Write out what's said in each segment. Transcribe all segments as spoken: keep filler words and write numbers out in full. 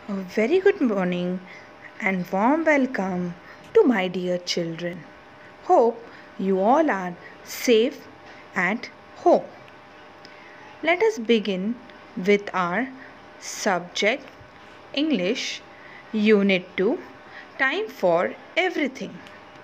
A very good morning and warm welcome to my dear children. Hope you all are safe at home. Let us begin with our subject English Unit two Time for Everything.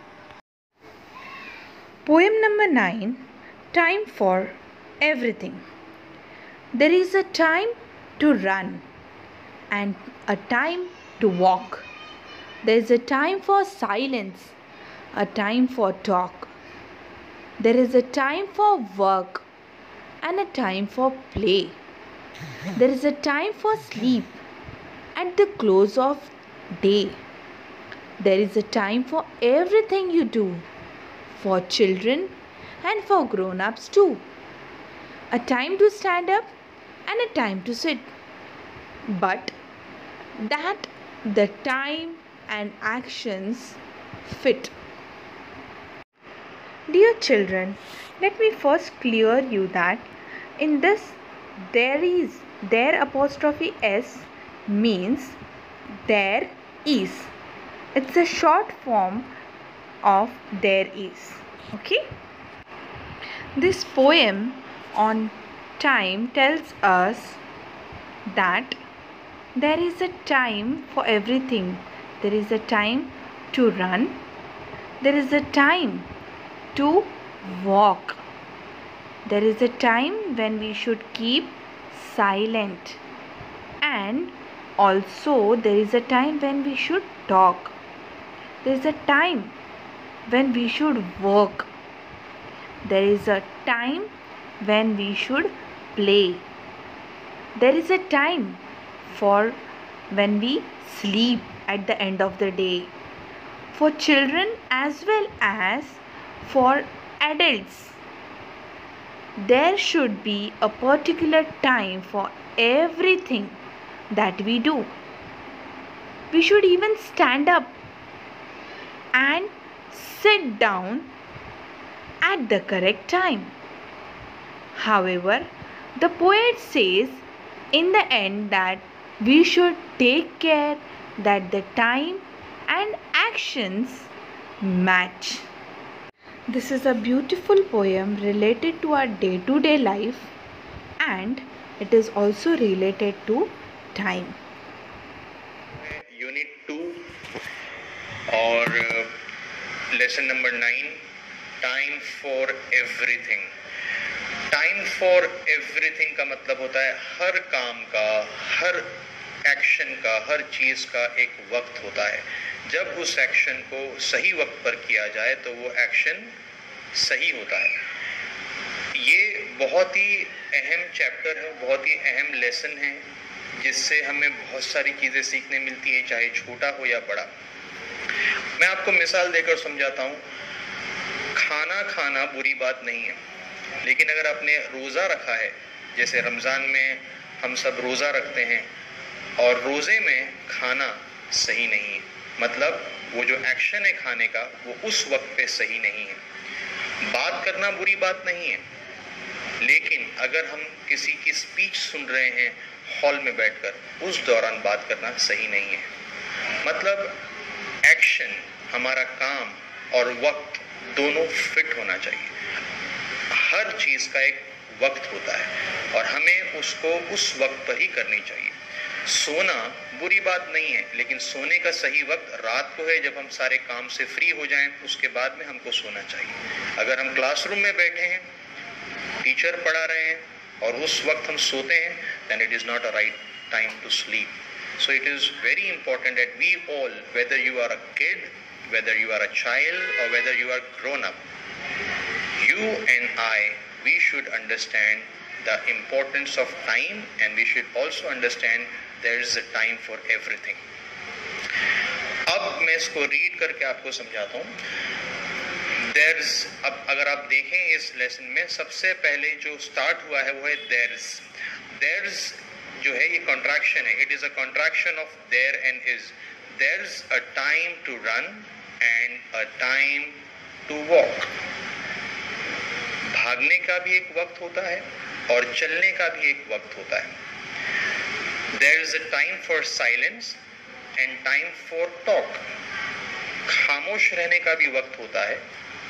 Poem number nine Time for Everything. There is a time to run and a time to walk. There is a time for silence, a time for talk. There is a time for work and a time for play. There is a time for sleep at the close of day. There is a time for everything you do, for children and for grown-ups too. A time to stand up and a time to sit. But that the time and actions fit. Dear children, let me first clear you that in this there is, there apostrophe s means there is. It's a short form of there is. Okay? This poem on time tells us that there is a time for everything. There is a time to run. There is a time to walk. There is a time when we should keep silent. And also there is a time when we should talk. There is a time when we should work. There is a time when we should play. There is a time for when we sleep at the end of the day. For children as well as for adults, there should be a particular time for everything that we do. We should even stand up and sit down at the correct time. However, the poet says in the end that we should take care that the time and actions match. This is a beautiful poem related to our day-to-day life, and it is also related to time. Unit two और lesson number nine time for everything. Time for everything का मतलब होता है हर काम का, हर action का, हर चीज़ का एक वक्त होता है. जब उस एक्शन को सही वक्त पर किया जाए तो वो एक्शन सही होता है. ये बहुत ही अहम चैप्टर है, बहुत ही अहम लेसन है, जिससे हमें बहुत सारी चीज़ें सीखने मिलती हैं, चाहे छोटा हो या बड़ा. मैं आपको मिसाल देकर समझाता हूँ. खाना खाना बुरी बात नहीं है, लेकिन अगर आपने रोज़ा रखा है, जैसे रमज़ान में हम सब रोज़ा रखते हैं और रोज़े में खाना सही नहीं है, मतलब वो जो एक्शन है खाने का वो उस वक्त पे सही नहीं है. बात करना बुरी बात नहीं है, लेकिन अगर हम किसी की स्पीच सुन रहे हैं हॉल में बैठकर, उस दौरान बात करना सही नहीं है. मतलब एक्शन, हमारा काम और वक्त दोनों फिट होना चाहिए. हर चीज़ का एक वक्त होता है और हमें उसको उस वक्त पर ही करनी चाहिए. सोना बुरी बात नहीं है, लेकिन सोने का सही वक्त रात को है, जब हम सारे काम से फ्री हो जाएं, उसके बाद में हमको सोना चाहिए. अगर हम क्लासरूम में बैठे हैं, टीचर पढ़ा रहे हैं और उस वक्त हम सोते हैं, then it is not a right time to sleep. So it is very important that we all, whether you are a kid, whether you are a child or whether you are grown up, you and I, we should understand the importance of time, and we should also understand there is a time for everything. अब मैं इसको read करके आपको समझाता हूँ. There's, अब अगर आप देखें इस लेसन में सबसे पहले जो स्टार्ट हुआ है वो है there's. There's जो है ये कॉन्ट्रैक्शन है. It is a contraction of there and is. There's a time to run and a time to walk. भागने का भी एक वक्त होता है और चलने का भी एक वक्त होता है. There is a time for silence and time for talk. خاموش رہنے کا بھی وقت ہوتا ہے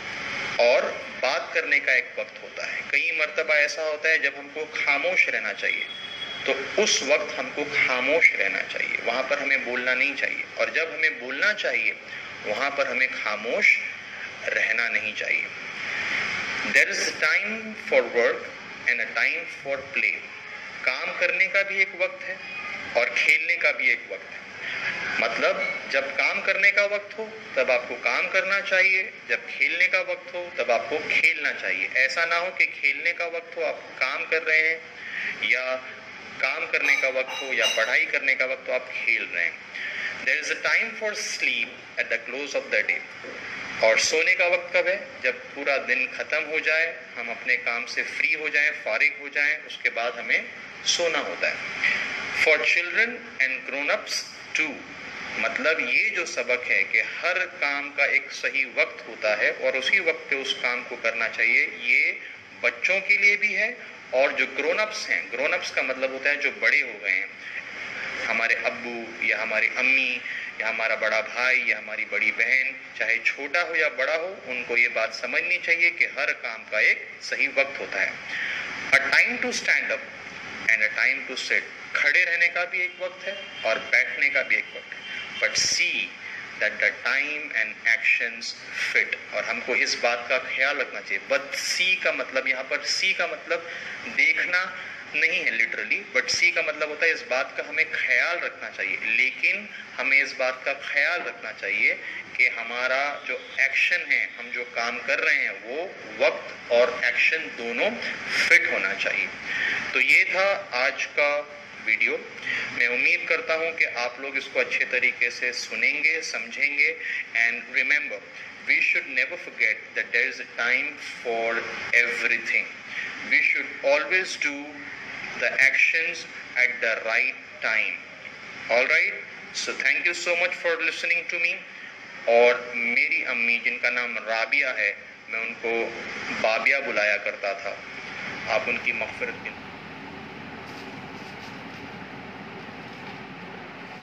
اور بات کرنے کا ایک وقت ہوتا ہے. کئی مرتبہ ایسا ہوتا ہے جب ہم کو خاموش رہنا چاہیے تو اس وقت ہم کو خاموش رہنا چاہیے, وہاں پر ہمیں بولنا نہیں چاہیے, اور جب ہمیں بولنا چاہیے وہاں پر ہمیں خاموش رہنا نہیں چاہیے. There is a time for work and a time for play. کام کرنے کا بھی ایک وقت ہے اور کھیلنے کا بھی ایک وقت ہے. مطلب جب کام کرنے کا وقت ہو تب آپ کو کام کرنا چاہیے, جب کھیلنے کا وقت ہو تب آپ کو کھیلنا چاہیے. ایسا نہ ہو کہ کھیلنے کا وقت ہو آپ کام کر رہے ہیں, یا کام کرنے کا وقت ہو یا پڑھائی کرنے کا وقت ہو آپ کھیل رہے ہیں. There is a time for sleep at the close of the day. اور سونے کا وقت کب ہے؟ جب پورا دن ختم ہو جائے, ہم اپنے کام سے فری ہو جائیں, فارغ ہو جائیں, اس کے بعد ہمیں سونا ہوتا ہے. For children and grown-ups too. مطلب یہ جو سبق ہے کہ ہر کام کا ایک صحیح وقت ہوتا ہے اور اسی وقت پہ اس کام کو کرنا چاہیے, یہ بچوں کے لیے بھی ہے اور جو گرون اپس ہیں, گرون اپس کا مطلب ہوتا ہے جو بڑے ہو گئے ہیں, ہمارے ابو یا ہماری امی یا ہمارا بڑا بھائی یا ہماری بڑی بہن, چاہے چھوٹا ہو یا بڑا ہو, ان کو یہ بات سمجھنی چاہیے کہ ہر کام کا ایک صحیح وقت ہوتا ہے. A time to stand up and a time to sit. کھڑے رہنے کا بھی ایک وقت ہے اور بیٹھنے کا بھی ایک وقت ہے. But see that the time and actions fit. اور ہم کو اس بات کا خیال رکھنا چاہیے. But see کا مطلب, یہاں پر see کا مطلب دیکھنا نہیں ہے لٹرلی, بٹ سی کا مطلب ہوتا ہے اس بات کا ہمیں خیال رکھنا چاہیے. لیکن ہمیں اس بات کا خیال رکھنا چاہیے کہ ہمارا جو ایکشن ہے, ہم جو کام کر رہے ہیں, وہ وقت اور ایکشن دونوں فٹ ہونا چاہیے. تو یہ تھا آج کا ویڈیو. میں امید کرتا ہوں کہ آپ لوگ اس کو اچھے طریقے سے سنیں گے, سمجھیں گے. And remember, we should never forget that there is a time for everything. We should always do the actions at the right time. All right? So thank you so much for listening to me. اور میری امی جن کا نام رابعہ ہے, میں ان کو بابیہ بلایا کرتا تھا, آپ ان کی مغفرت کریں.